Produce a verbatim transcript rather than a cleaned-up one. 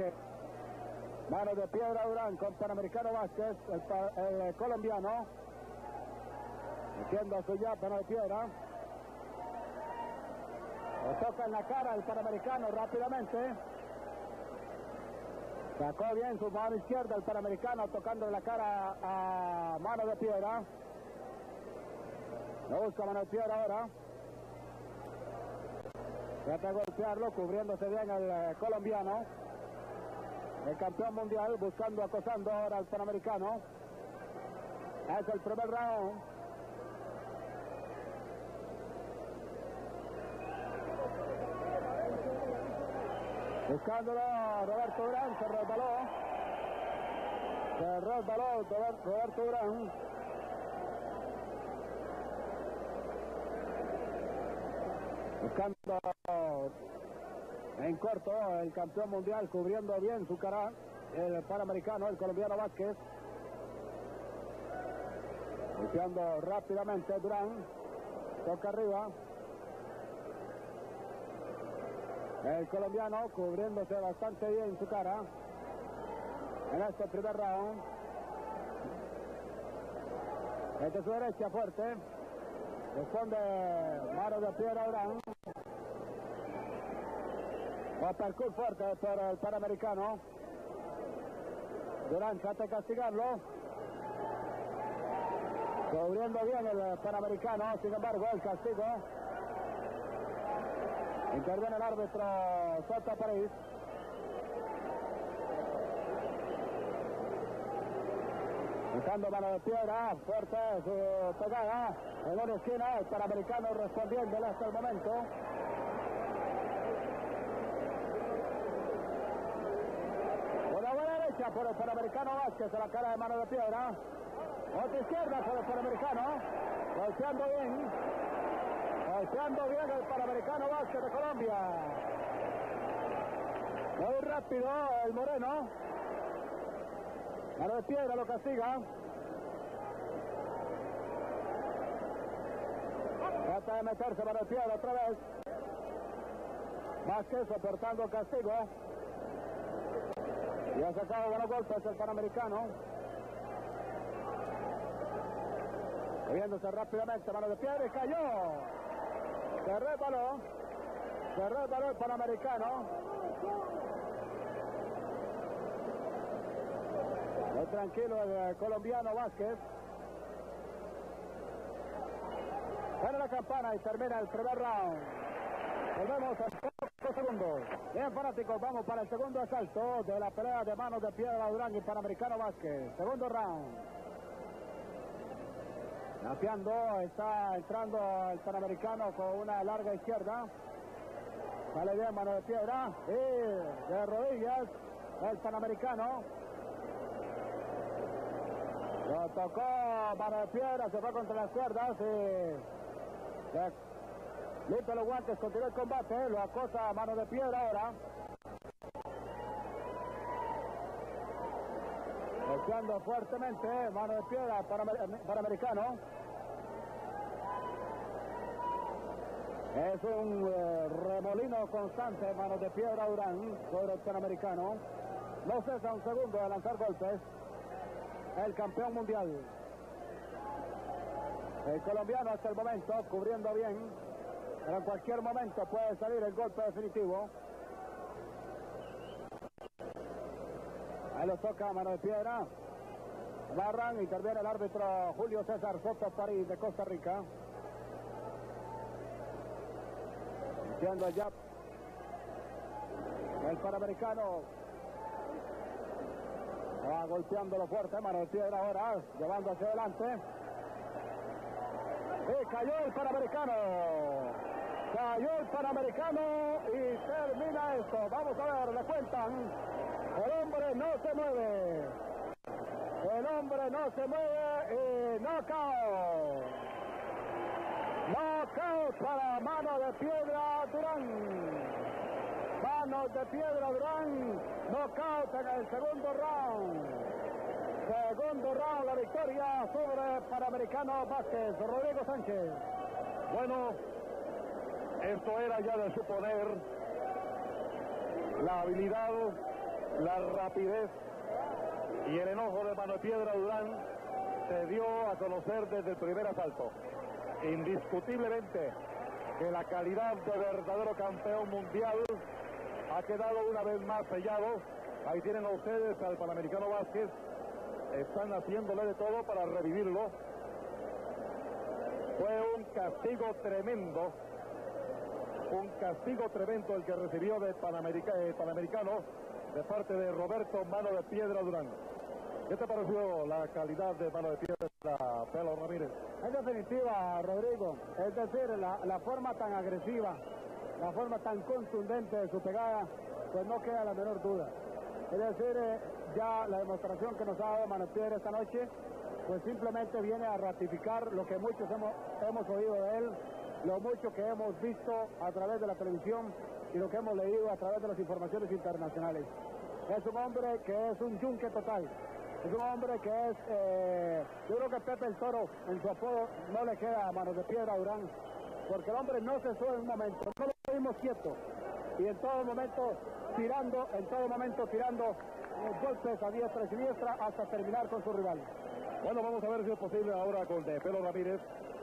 Vázquez. Mano de piedra Durán con Panamericano Vázquez, el, el, el colombiano. Metiendo a su jab, mano de piedra. Le toca en la cara el Panamericano rápidamente. Sacó bien su mano izquierda el Panamericano, tocando en la cara a mano de piedra. Lo busca mano de piedra ahora. Trata de golpearlo, cubriéndose bien el eh, colombiano. El campeón mundial buscando, acosando ahora al Panamericano. Es el primer round. Buscándolo Roberto Durán, se resbaló. Se resbaló Roberto Durán. Buscando en corto el campeón mundial, cubriendo bien su cara, el Panamericano, el colombiano Vázquez. Golpeando rápidamente Durán. Toca arriba. El colombiano cubriéndose bastante bien su cara en este primer round. Desde su derecha fuerte. Responde mano de piedra Durán. Uppercut fuerte por el Panamericano. Durán trata de castigarlo. Cubriendo bien el Panamericano, sin embargo el castigo. Interviene el árbitro Soto París. Buscando mano de piedra, fuerte su pegada. En una esquina, el Panamericano respondiendo hasta el momento. Una buena derecha por el Panamericano Vázquez a la cara de mano de piedra. Otra izquierda por el Panamericano. Golpeando bien. Golpeando bien el Panamericano Vázquez de Colombia. Muy rápido el moreno. Mano de piedra lo castiga. Trata de meterse mano de piedra otra vez. Vázquez soportando castigo. Y ha sacado buenos golpes el Panamericano. Moviéndose rápidamente, mano de piedra y cayó. Se resbaló. Se resbaló el Panamericano. Muy tranquilo el colombiano Vázquez. Suena la campana y termina el primer round. Volvemos a pocos segundos. Bien, fanáticos, vamos para el segundo asalto de la pelea de manos de piedra Durán y Panamericano Vázquez. Segundo round. Napeando, está entrando el Panamericano con una larga izquierda. Sale bien mano de piedra. Y de rodillas el Panamericano. Lo tocó mano de piedra, se fue contra las cuerdas y limpia los guantes, continúa el combate, lo acosa a mano de piedra ahora. Golpeando fuertemente, mano de piedra para Panamericano. Es un eh, remolino constante, mano de piedra Durán sobre el Panamericano. No cesa un segundo de lanzar golpes. El campeón mundial. El colombiano hasta el momento cubriendo bien, pero en cualquier momento puede salir el golpe definitivo. Ahí lo toca mano de piedra. Barran, interviene el árbitro Julio César Soto París de Costa Rica. Iniciando el jab. El Panamericano va golpeándolo fuerte, mano de piedra ahora, llevando hacia adelante. Y cayó el Panamericano. Cayó el Panamericano y termina esto. Vamos a ver, le cuentan. El hombre no se mueve. El hombre no se mueve y knockout. Knockout para mano de piedra Durán. Manos de piedra Durán. Knockout en el segundo round. Segundo round, la victoria sobre Panamericano Vázquez. Rodrigo Sánchez. Bueno, esto era ya de suponer la habilidad la rapidez y el enojo de Mano de Piedra Durán se dio a conocer desde el primer asalto. Indiscutiblemente que la calidad de verdadero campeón mundial ha quedado una vez más sellado. Ahí tienen a ustedes al Panamericano Vázquez. Están haciéndole de todo para revivirlo. Fue un castigo tremendo. Un castigo tremendo el que recibió de Panamerica, eh, Panamericano de parte de Roberto Mano de Piedra Durán. ¿Qué te pareció la calidad de Mano de Piedra, Pelo Ramírez? En definitiva, Rodrigo, es decir, la, la forma tan agresiva, la forma tan contundente de su pegada, pues no queda la menor duda. Es decir, eh, ya la demostración que nos ha dado Mano de Piedra esta noche, pues simplemente viene a ratificar lo que muchos hemos, hemos oído de él, lo mucho que hemos visto a través de la televisión y lo que hemos leído a través de las informaciones internacionales. Es un hombre que es un yunque total. Es un hombre que es, eh, yo creo que Pepe el Toro, en su apodo, no le queda a Manos de Piedra Durán, porque el hombre no cesó en un momento, no lo vimos quieto, y en todo momento tirando, en todo momento tirando eh, golpes a diestra y siniestra hasta terminar con su rival. Bueno, vamos a ver si es posible ahora con de Pelo Ramírez